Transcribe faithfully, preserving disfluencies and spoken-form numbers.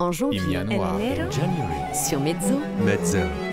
En janvier, Il y a noir. enero, January, sur Mezzo, MEZZO.